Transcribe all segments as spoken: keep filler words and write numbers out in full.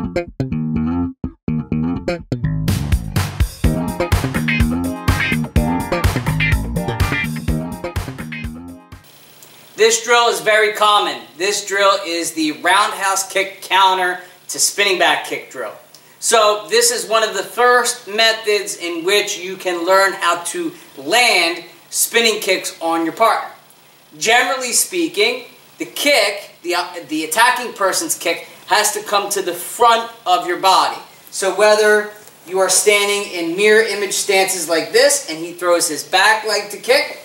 This drill is very common. This drill is the roundhouse kick counter to spinning back kick drill. So this is one of the first methods in which you can learn how to land spinning kicks on your partner. Generally speaking, the kick, the, the attacking person's kick, has to come to the front of your body. So whether you are standing in mirror image stances like this and he throws his back leg to kick,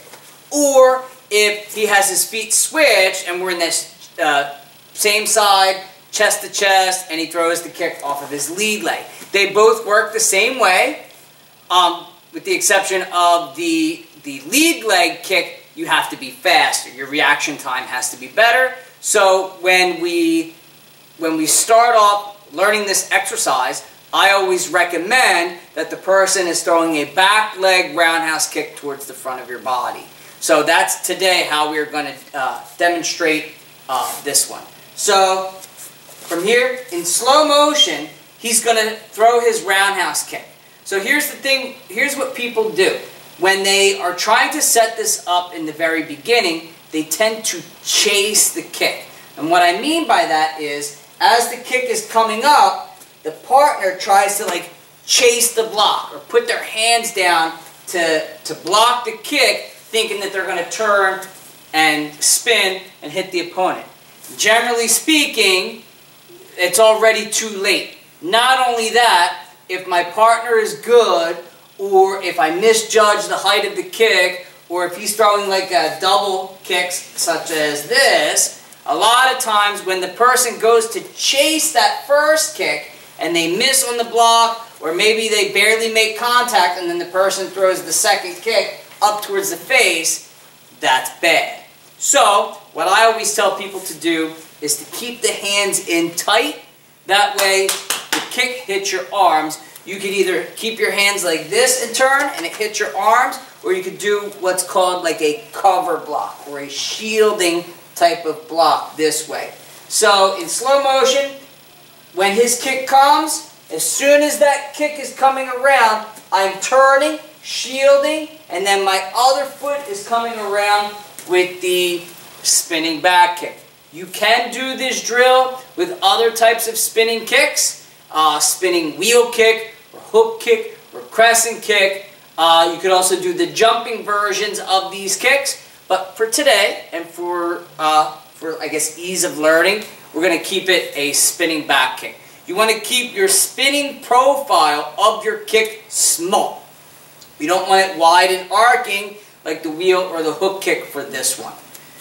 or if he has his feet switched and we're in this uh, same side, chest to chest, and he throws the kick off of his lead leg. They both work the same way, um, with the exception of the, the lead leg kick. You have to be faster. Your reaction time has to be better. So when we, when we start off learning this exercise, I always recommend that the person is throwing a back leg roundhouse kick towards the front of your body. So that's today how we're going to uh, demonstrate uh, this one. So from here, in slow motion, he's going to throw his roundhouse kick. So here's the thing, here's what people do. When they are trying to set this up in the very beginning, they tend to chase the kick. And what I mean by that is, as the kick is coming up, the partner tries to like chase the block or put their hands down to, to block the kick, thinking that they're going to turn and spin and hit the opponent. Generally speaking, it's already too late. Not only that, if my partner is good, or if I misjudge the height of the kick, or if he's throwing like a double kicks such as this, a lot of times when the person goes to chase that first kick and they miss on the block, or maybe they barely make contact and then the person throws the second kick up towards the face, that's bad. So what I always tell people to do is to keep the hands in tight. That way the kick hits your arms. You could either keep your hands like this and turn and it hits your arms, or you could do what's called like a cover block or a shielding type of block this way. So in slow motion, when his kick comes, as soon as that kick is coming around, I'm turning, shielding, and then my other foot is coming around with the spinning back kick. You can do this drill with other types of spinning kicks, uh, spinning wheel kick, or hook kick, or crescent kick. Uh, you could also do the jumping versions of these kicks, but for today, and for, uh, for I guess ease of learning, we're going to keep it a spinning back kick. You want to keep your spinning profile of your kick small. You don't want it wide and arcing like the wheel or the hook kick for this one.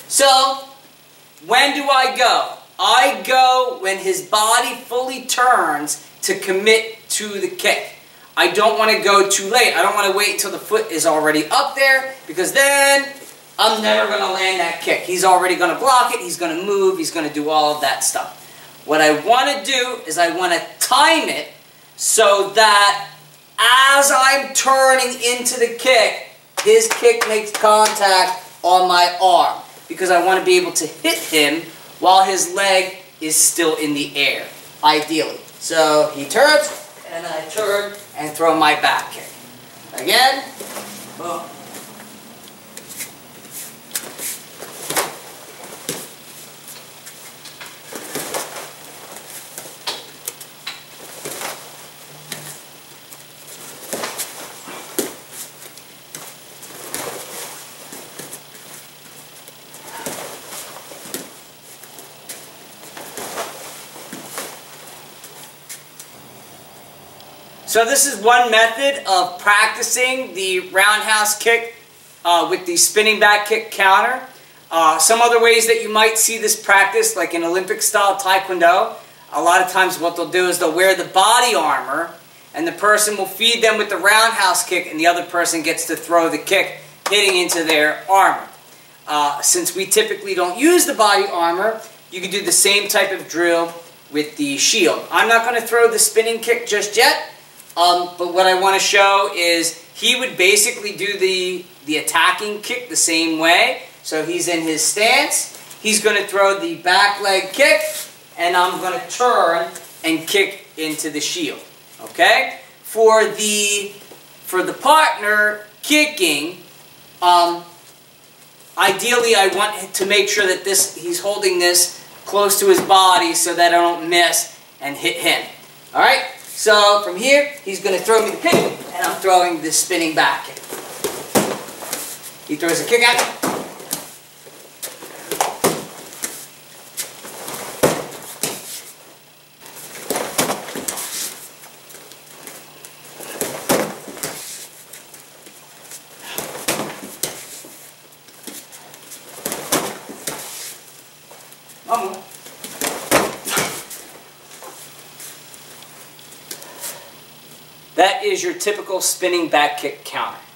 So, when do I go? I go when his body fully turns to commit to the kick. I don't want to go too late. I don't want to wait until the foot is already up there, because then I'm never going to land that kick. He's already going to block it, he's going to move, he's going to do all of that stuff. What I want to do is I want to time it so that as I'm turning into the kick, his kick makes contact on my arm, because I want to be able to hit him while his leg is still in the air, ideally. So he turns, and I turn and throw my back kick. Again, boom. So this is one method of practicing the roundhouse kick uh, with the spinning back kick counter. Uh, some other ways that you might see this practice, like in Olympic style Taekwondo, a lot of times what they'll do is they'll wear the body armor, and the person will feed them with the roundhouse kick, and the other person gets to throw the kick hitting into their armor. Uh, since we typically don't use the body armor, you can do the same type of drill with the shield. I'm not going to throw the spinning kick just yet. Um, but what I want to show is he would basically do the, the attacking kick the same way. So he's in his stance. He's going to throw the back leg kick, and I'm going to turn and kick into the shield. Okay? For the, for the partner kicking, um, ideally I want to make sure that this, he's holding this close to his body so that I don't miss and hit him. Alright? So from here, he's going to throw me the kick, and I'm throwing this spinning back kick. He throws a kick at me. One more. That is your typical spinning back kick counter.